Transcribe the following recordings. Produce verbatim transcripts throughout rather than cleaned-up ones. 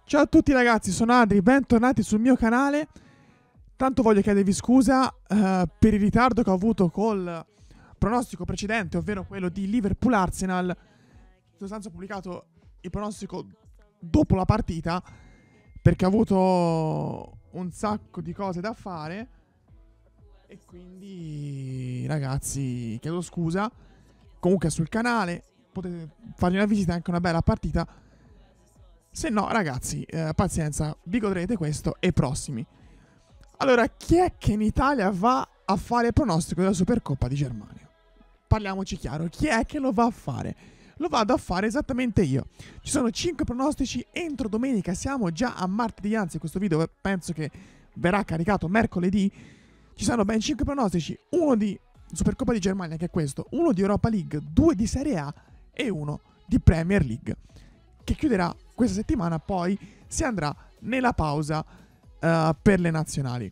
Ciao a tutti ragazzi, sono Adri, bentornati sul mio canale. Tanto voglio chiedervi scusa uh, per il ritardo che ho avuto col pronostico precedente, ovvero quello di Liverpool-Arsenal. In sostanza ho pubblicato il pronostico dopo la partita, perché ho avuto un sacco di cose da fare. E quindi ragazzi, chiedo scusa. Comunque sul canale potete fargli una visita, anche una bella partita. Se no ragazzi, eh, pazienza, vi godrete questo e prossimi. Allora, chi è che in Italia va a fare il pronostico della Supercoppa di Germania? Parliamoci chiaro, chi è che lo va a fare? Lo vado a fare esattamente io. Ci sono cinque pronostici entro domenica, siamo già a martedì, anzi questo video penso che verrà caricato mercoledì. Ci saranno ben cinque pronostici, uno di Supercoppa di Germania, che è questo, uno di Europa League, due di Serie A e uno di Premier League, che chiuderà questa settimana. Poi si andrà nella pausa uh, per le nazionali.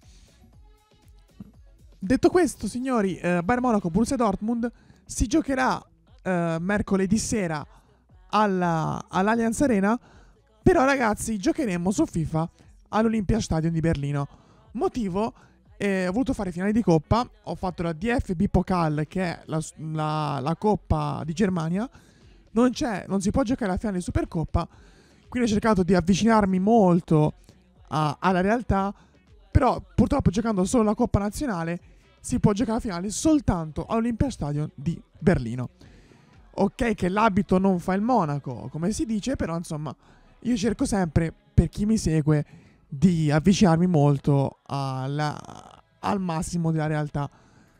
Detto questo, signori, uh, Bayern Monaco, Borussia Dortmund si giocherà uh, mercoledì sera alla, all'Allianz Arena. Però ragazzi, giocheremo su FIFA all'Olympiastadion di Berlino. Motivo? Eh, ho voluto fare finale di coppa. Ho fatto la D F B Pokal, che è la, la, la coppa di Germania. Non c'è, non si può giocare la finale di Supercoppa, quindi ho cercato di avvicinarmi molto a, alla realtà. Però purtroppo, giocando solo la Coppa Nazionale, si può giocare la finale soltanto all'Olympiastadion di Berlino. Ok che l'abito non fa il monaco, come si dice, però insomma io cerco sempre, per chi mi segue, di avvicinarmi molto alla, al massimo della realtà.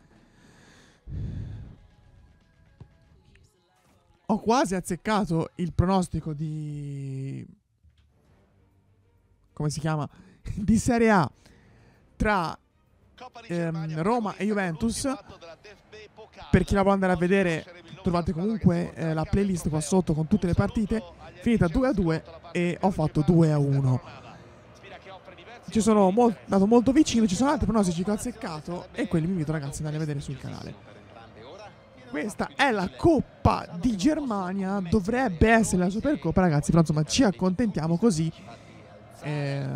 Ho quasi azzeccato il pronostico di... come si chiama? Di Serie A tra ehm, Roma e Juventus. Per chi la vuole andare a vedere, trovate comunque eh, la playlist qua sotto con tutte le partite. Finita due a due e ho fatto due a uno. Ci sono mol andato molto vicino. Ci sono altri pronostici che ho azzeccato e quelli vi invito ragazzi ad andare a vedere sul canale. Questa è la Coppa di Germania, dovrebbe essere la Supercoppa ragazzi, però insomma ci accontentiamo così. Eh...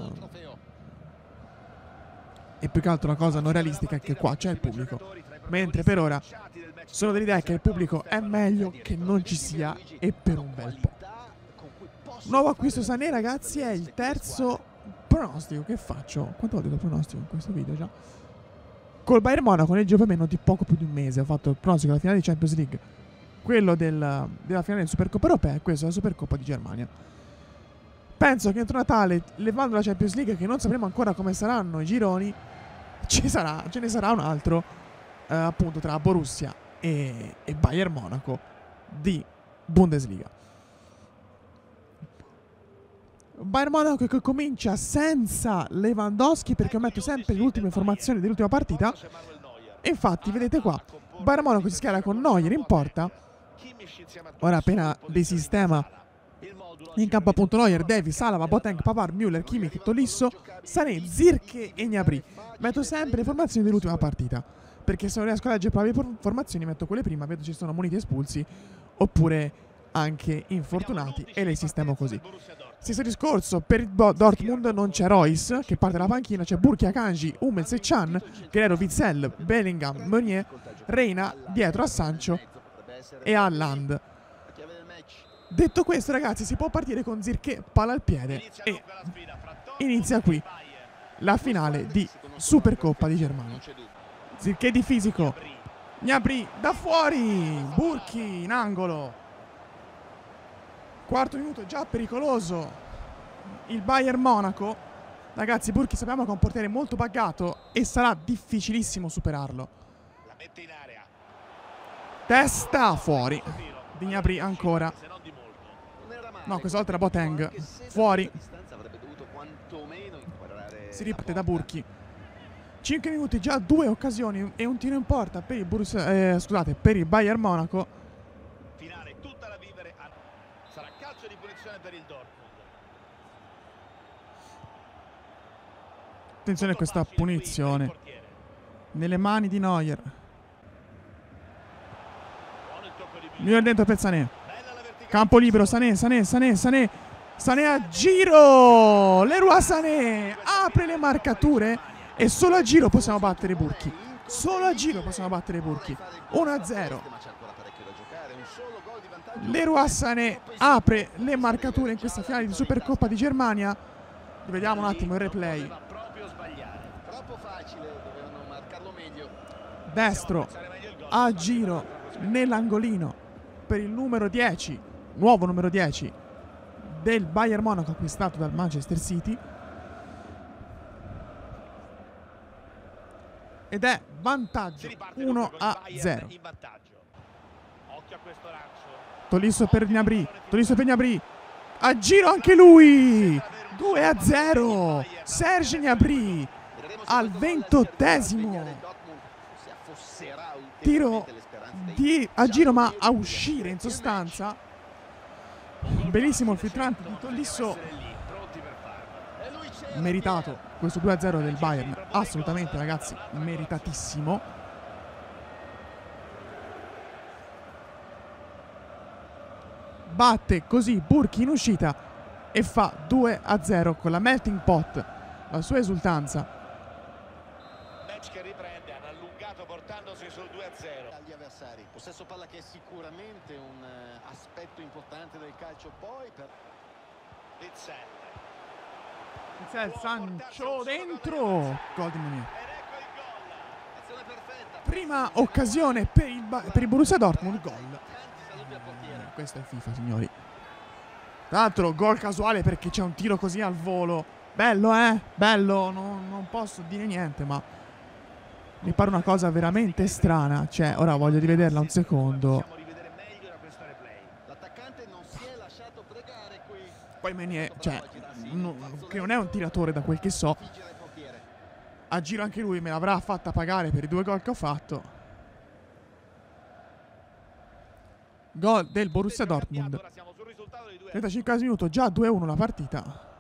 E più che altro una cosa non realistica è che qua c'è il pubblico, mentre per ora sono dell'idea che il pubblico è meglio che non ci sia, e per un bel po'. Nuovo acquisto Sané ragazzi, è il terzo pronostico che faccio. Quanto ho detto pronostico in questo video già? Col Bayern Monaco nel giro per meno di poco più di un mese. Ho fatto il pronostico della finale di Champions League, quello del, della finale di Supercoppa Europea, e questo è la Supercoppa di Germania. Penso che entro Natale, levando la Champions League, che non sapremo ancora come saranno i gironi, ci sarà, ce ne sarà un altro eh, appunto tra Borussia e, e Bayern Monaco di Bundesliga. Bayern Monaco che comincia senza Lewandowski, perché io metto sempre le ultime informazioni dell'ultima partita. E infatti vedete qua, Bayern Monaco si schiera con Neuer in porta. Ora appena desistema in campo appunto Neuer, Davies, Alaba, Boateng, Pavard, Müller, Kimmich, Tolisso, Sané, Zirkzee e Gnabry. Metto sempre le informazioni dell'ultima partita, perché se non riesco a leggere proprio le informazioni metto quelle prima, vedo ci sono muniti espulsi oppure anche infortunati e le sistemo così. Stesso discorso per il Dortmund, non c'è Royce che parte dalla panchina, c'è Burki, Akanji, Hummels e Can, Guerrero, Witsel, Bellingham, Meunier, Reina dietro a Sancho e a Haaland. Detto questo ragazzi, si può partire con Zirkzee palla al piede e inizia qui la finale di Supercoppa di Germania. Zirkzee di fisico, Gnabry da fuori, Burki in angolo. Quarto minuto, già pericoloso il Bayern Monaco. Ragazzi, Burki sappiamo che è un portiere molto buggato e sarà difficilissimo superarlo. Testa fuori di Gnabry ancora. No, questa volta era Boateng. Fuori. Si riparte da Burki. cinque minuti, già due occasioni e un tiro in porta per il Borussia, eh, scusate, per il Bayern Monaco. Finale tutta da vivere. Sarà calcio di punizione per il Dortmund. Attenzione a questa punizione nelle mani di Neuer. Neuer dentro per Sané. Campo libero, Sané, Sané, Sané, Sané. Sané a giro, Leroy Sané apre le marcature e solo a giro possiamo battere Burki. Solo a giro possiamo battere Burki. uno a zero. Leroy Sané apre le marcature in questa finale di Supercoppa di Germania. Vediamo un attimo il replay. Destro a giro nell'angolino per il numero dieci, nuovo numero dieci del Bayern Monaco acquistato dal Manchester City. Ed è vantaggio uno a zero. Tolisso per Gnabry, Tolisso per Gnabry, a giro anche lui, due a zero. Serge Gnabry al ventottesimo. Tiro di, a giro ma a uscire in sostanza. Bellissimo il filtrante di Tolisso. Meritato questo due a zero del Bayern, assolutamente ragazzi, meritatissimo. Batte così Burki in uscita e fa due a zero con la melting pot, la sua esultanza. Match che riprende, hanno allungato portandosi sul due a zero. Agli avversari, possesso palla che è sicuramente un uh, aspetto importante del calcio. Poi per Witzel. Witzel, Sancho dentro, gol di Meunier. Ed ecco il gol. azione perfetta. Prima occasione per il, per il Borussia Dortmund, gol. Saluti al portiere. Questo è FIFA, signori. Tra l'altro gol casuale perché c'è un tiro così al volo. Bello, eh? Bello, non, non posso dire niente, ma mi pare una cosa veramente strana. Cioè, ora voglio rivederla un secondo. Possiamo rivedere meglio da questo replay. L'attaccante non si è lasciato pregare qui. Poi Meunier, cioè, no, che non è un tiratore da quel che so. Vigila il portiere. A giro anche lui me l'avrà fatta pagare per i due gol che ho fatto. Gol del Borussia Dortmund. Ora siamo sul risultato di due a trentacinque minuto, già due a uno la partita.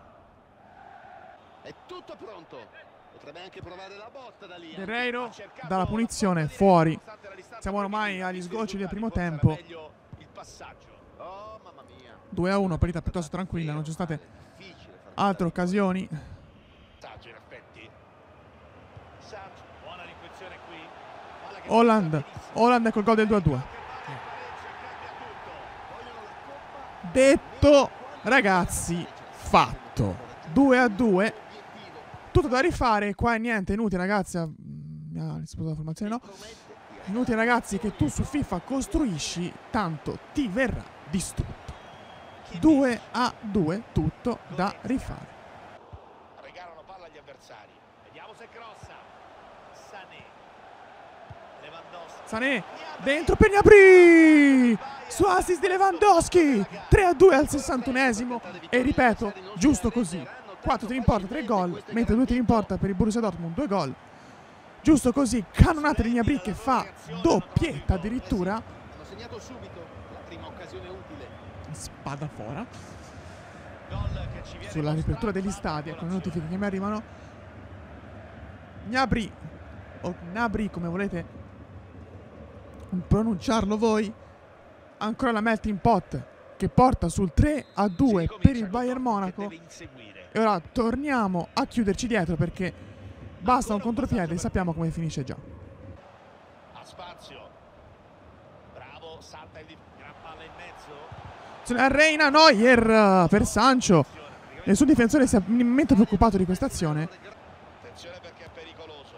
È tutto pronto. Potrebbe anche provare la botta da lì. Guerreiro dalla punizione, fuori. Siamo ormai agli sgoccioli del primo tempo. il passaggio. Oh, mamma mia. due a uno, partita piuttosto tranquilla, non ci sono state Difficile far altre occasioni. Saggio in effetti. Saggio, buona l'intuizione qui. Palla che Holland, benissimo. Holland col gol del due a due. Cambia tutto. Vogliono la coppa. Detto, ragazzi, fatto. due a due. Tutto da rifare, qua è niente, inutile ragazzi. Mi ha risposto la formazione, no? Inutile ragazzi che tu su FIFA costruisci, tanto ti verrà distrutto. due a due, tutto da rifare. Regalano palla agli avversari. Vediamo se crossa. Sané. Lewandowski. Sané, dentro per Gnabry! Su assist di Lewandowski! tre a due al sessantunesimo. E ripeto, giusto così. quattro tiri in porta, tre gol, mentre due tiri in porta per il Borussia Dortmund, due gol. Giusto così, cannonata di Gnabry che fa doppietta addirittura. Hanno segnato subito la prima occasione utile. Spada fora. Gol che ci viene Sulla riapertura degli stadi, ecco le notifiche che mi arrivano. Gnabry, o Gnabry come volete pronunciarlo voi. Ancora la melting pot che porta sul tre a due per il Bayern Monaco. E ora torniamo a chiuderci dietro perché basta un contropiede e sappiamo come finisce già. a spazio. Bravo, salta il gran palla in mezzo. Se ne Reina Neuer per Sancho. Nessun difensore si è minimamente preoccupato di questa azione. Attenzione perché è pericoloso.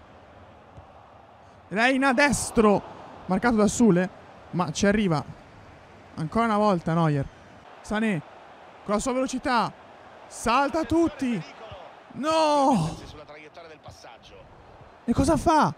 Reina destro, marcato da Sule, ma ci arriva ancora una volta Neuer. Sané con la sua velocità salta tutti. No! Sulla traiettoria del passaggio. E cosa fa?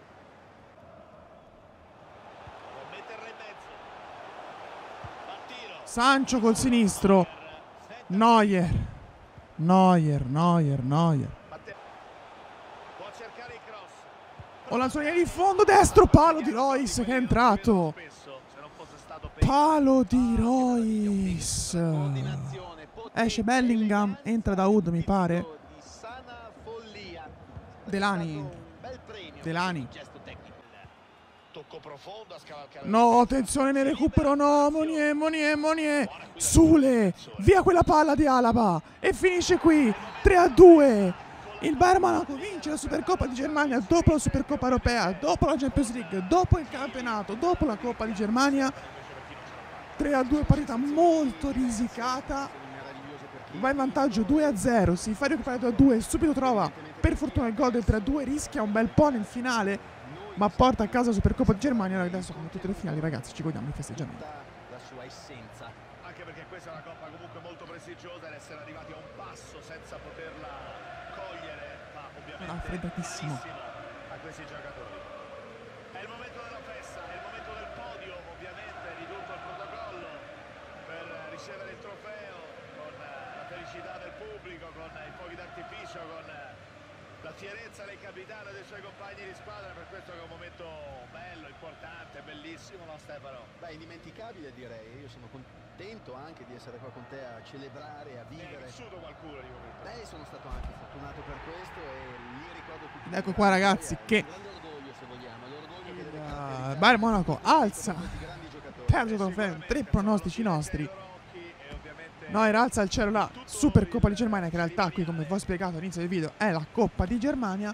Può metterla in mezzo. Va al tiro. Sancho col sinistro. Neuer. Neuer, Neuer, Neuer. Batte- Può cercare il cross. O lanzolina di fondo destro, palo di Royce che è entrato. Spesso, se non fosse stato per- Palo di Royce. Coordinazione, potenza, Esce Bellingham, entra Daoud mi pare. di sana follia. Delani. Un bel premio. Delani. Gesto tecnico. Tocco tocco profondo a scavalcare. No, attenzione nel recupero, no, Monier, Monier, Monier. Sule, via quella palla di Alaba. E finisce qui, tre a due. Il Bayern Monaco vince la Supercoppa di Germania dopo la Supercoppa Europea, dopo la Champions League, dopo il campionato, dopo la Coppa di Germania. tre a due, partita molto risicata. Va in vantaggio due a zero, si fa recuperare due a due, subito trova per fortuna il gol del tre a due, rischia un bel po' nel finale, ma porta a casa la Supercoppa di Germania. Adesso, come tutte le finali, ragazzi, ci godiamo i festeggiamenti. La sua essenza. Anche perché questa è una coppa comunque molto prestigiosa ed essere arrivati a un passo senza poterla cogliere, ma ovviamente Ah, freddatissimo. a questi giocatori. È il momento della festa, è il momento del podio, ovviamente di tutto il protocollo per ricevere il trofeo, con la felicità del pubblico, con i fuochi d'artificio, con la fierezza del capitano e dei suoi compagni di squadra. Per questo è un momento bello, importante, bellissimo, no Stefano? Beh, indimenticabile direi. Io sono contento anche di essere qua con te a celebrare, a Ne hai vivere. vissuto qualcuno di momento? Beh, sono stato anche fortunato per questo e li ricordo tutti. Ed ecco qua, ragazzi, che Un grande orgoglio, se vogliamo, l'orgoglio che deve il caratterizzare Bayern Monaco alza questi grandi giocatori. terzo trofeo, tre pronostici nostri. Noir alza al cielo la Supercoppa di Germania, che in realtà qui, come vi ho spiegato all'inizio del video, è la Coppa di Germania.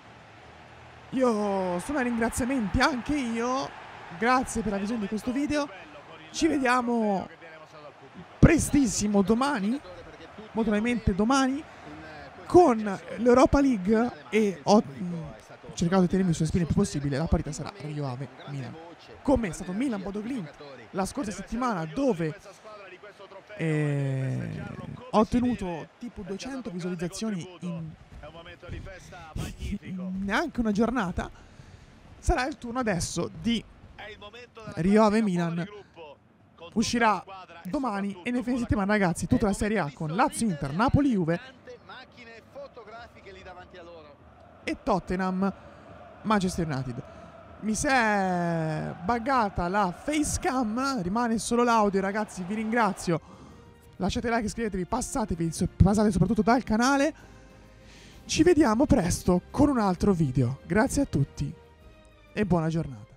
Io sono ai ringraziamenti anche io. Grazie per la visione di questo video. Ci vediamo prestissimo domani, molto probabilmente domani, con l'Europa League, e ho mh, cercato di tenermi sulle spine il più possibile. La partita sarà Rio Ave Milan, come è stato Milan Bodo Glimt la scorsa settimana, dove eh, ho ottenuto tipo duecento visualizzazioni in, in neanche una giornata. Sarà il turno adesso di Rio Ave Milan. Uscirà domani e nel fine settimana, ragazzi, tutta la Serie A con Lazio, Inter, Napoli, Juve e Tottenham, Manchester United. Mi si è buggata la facecam, rimane solo l'audio, ragazzi, vi ringrazio. Lasciate like, iscrivetevi, passatevi, passate soprattutto dal canale. Ci vediamo presto con un altro video. Grazie a tutti e buona giornata.